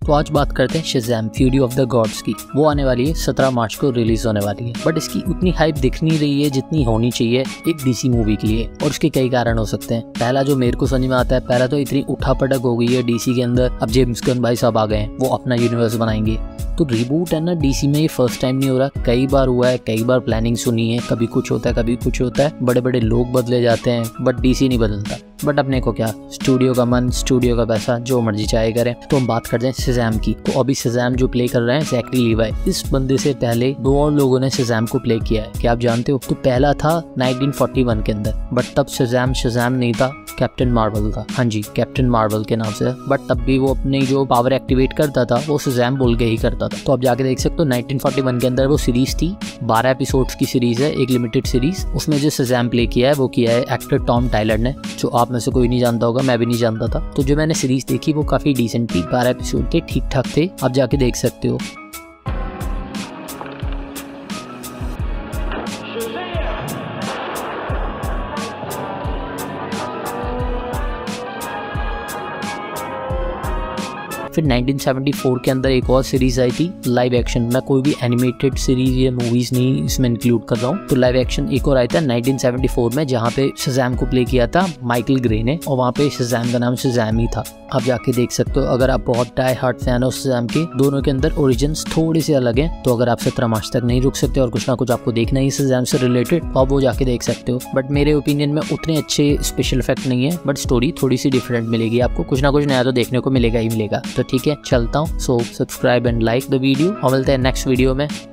तो आज बात करते हैं Shazam fury of the gods की। वो आने वाली है 17 मार्च को रिलीज होने वाली है, बट इसकी उतनी हाइप दिख नहीं रही है जितनी होनी चाहिए एक डीसी मूवी के लिए, और उसके कई कारण हो सकते हैं। पहला जो मेरे को समझ में आता है, पहला तो इतनी उठापटक हो गई है डीसी के अंदर। अब जेम्स गन भाई साहब आ गए हैं, वो अपना यूनिवर्स बनाएंगे, तो रिबूट है ना डीसी में ये फर्स्ट टाइम नहीं हो रहा, कई बार हुआ है, कई बार प्लानिंग सुनी है, कभी कुछ होता है कभी कुछ होता है, बड़े बड़े लोग बदले जाते हैं, बट डीसी नहीं बदलता। बट अपने को क्या, स्टूडियो का मन, स्टूडियो का पैसा, जो मर्जी चाहे करें। तो हम बात करते हैं शज़ैम की। तो अभी शज़ैम जो प्ले कर रहे हैं ज़ैकरी लीवी, इस बंदे से पहले 2 और लोगों ने शज़ैम को प्ले किया है, क्या आप जानते हो? तो पहला था 1941 के अंदर, बट तब शज़ैम नहीं था, कैप्टन मार्वल था। हाँ जी, कैप्टन मार्वल के नाम से, बट तब भी वो अपनी जो पावर एक्टिवेट करता था वो शज़ैम बोल के ही करता था। तो आप जाके देख सकते हो 1941 के अंदर वो सीरीज थी, 12 एपिसोड्स की सीरीज है, एक लिमिटेड सीरीज। उसमें जो शज़ैम प्ले किया है वो किया है एक्टर टॉम टायलर ने, जो आप में से कोई नहीं जानता होगा, मैं भी नहीं जानता था। तो जो मैंने सीरीज देखी वो काफी डिसेंट थी, 12 एपिसोड थे, ठीक ठाक थे, आप जाके देख सकते हो। फिर 1974 के अंदर एक और सीरीज आई थी लाइव एक्शन। मैं कोई भी एनिमेटेड सीरीज या मूवीज नहीं इसमें इंक्लूड कर रहा हूँ। तो लाइव एक्शन एक और आया था 1974 में, जहाँ पे शज़ैम को प्ले किया था माइकल ग्रे ने, और वहाँ पे शज़ैम का नाम शज़ैम ही था। आप जाके देख सकते हो, अगर आप बहुत डाई हार्ट फैन हो शज़ैम के। दोनों के अंदर ओरिजिन्स थोड़े से अलग हैं, तो अगर आप 17 मार्च तक नहीं रुक सकते और कुछ ना कुछ आपको देखना ही शज़ैम से रिलेटेड, तो आप वो जाके देख सकते हो। बट मेरे ओपिनियन में उतने अच्छे स्पेशल इफेक्ट नहीं है, बट स्टोरी थोड़ी सी डिफरेंट मिलेगी आपको, कुछ ना कुछ नया तो देखने को मिलेगा ही मिलेगा। तो ठीक है, चलता हूँ। So subscribe and like the video, और मिलते हैं नेक्स्ट वीडियो में।